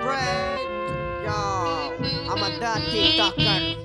bread. Yo, I'm a dirty ducker.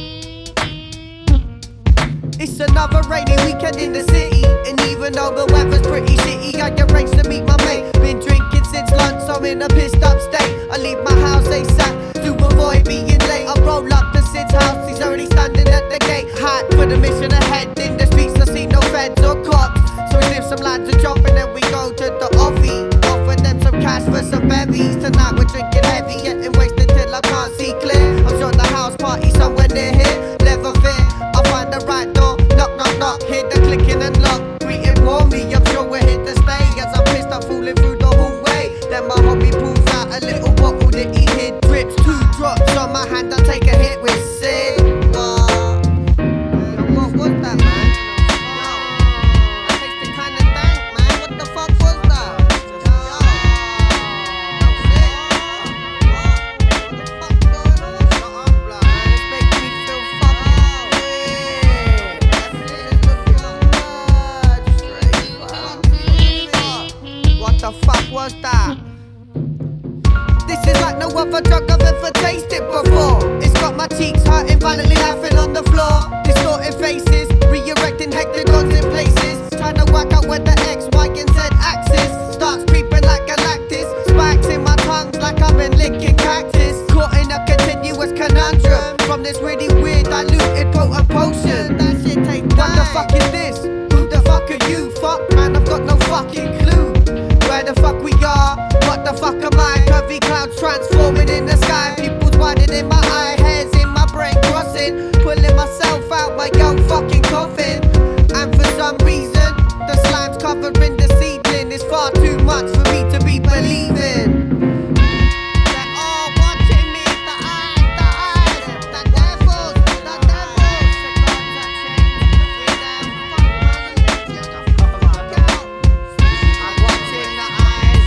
It's another rainy weekend in the city, and even though the weather's pretty shitty, I arranged to meet my mate. Been drinking since lunch, so I'm in a pissed up state. I leave my house ASAP to avoid being late. I roll up to Sid's house, he's already standing at the gate. Hot for the mission ahead, in the streets I see no feds or cops. So we lift some lads a job and then we go to the offie. Offer them some cash for some bevies. Tonight we're drinking heavy, getting wasted till I can't see clear. I'm sure the house party somewhere near here. Never fear, I'll find the right door. Knock, knock, knock, hear the clicking and lock. Greeting warmly, I'm sure we're here to stay. As I'm pissed, I'm fooling through the hallway. Then my homie pulls out a little bottle that he hid. Drips, 2 drops on my hand, I take a hit with Sid. What was that, man? I tasted kinda dank, man. What the fuck was that? What the fuck going on? Shut up, blood, man. It's making me feel fucking weird. What the fuck was that? This is like no other drug I've ever tasted before. It's got my cheeks hurting, violently laughing on the floor. Distorting faces, re-erecting hectagons in places. Trying to work out where the X, Y and Z axis starts creeping like galactus. Spikes in my tongues like I've been licking cactus. Caught in a continuous conundrum from this really weird diluted potent potion. That shit tastes bad. What the fuck is this? Who the fuck are you? Fuck man, I've got no fucking clue. Where the fuck we are? What the fuck am I? Curvy clouds transforming in the sky. People's widening my eye, hairs in my brain crossing. Pulling myself out my young fucking coffin. And for some reason, the slime's covering the seedling. It's far too much for me to be believing. They're all watching me, the eyes, the devils, the devils. I'm watching the eyes,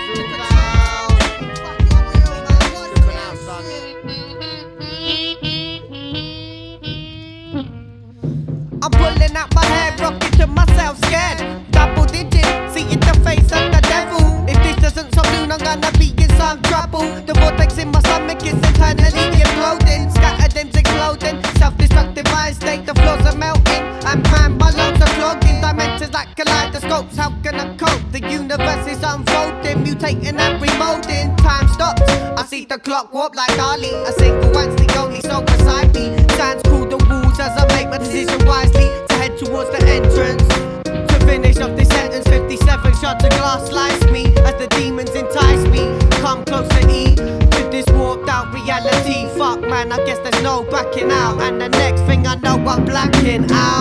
I'm pulling out my hair, rocking to myself, scared. Double digit, seeing the face of the devil. If this doesn't stop soon, I'm gonna be in some trouble. The vortex in my stomach is internally imploding. Scattered them's exploding, self-destructive mind state. The floors are melting, and man, my lungs are clogging. Dimensions like kaleidoscopes, how can I cope? The universe is unfolding, mutating and remolding. Time stops, I see the clock warp like Dali. A single one's the only soul beside me. Sands cool the walls as I make my decision wisely to head towards the entrance. To finish off this sentence, 57 shots of glass slice me as the demons entice me. Come closer, E, to this warped out reality. Fuck man, I guess there's no backing out. And the next thing I know, I'm blacking out.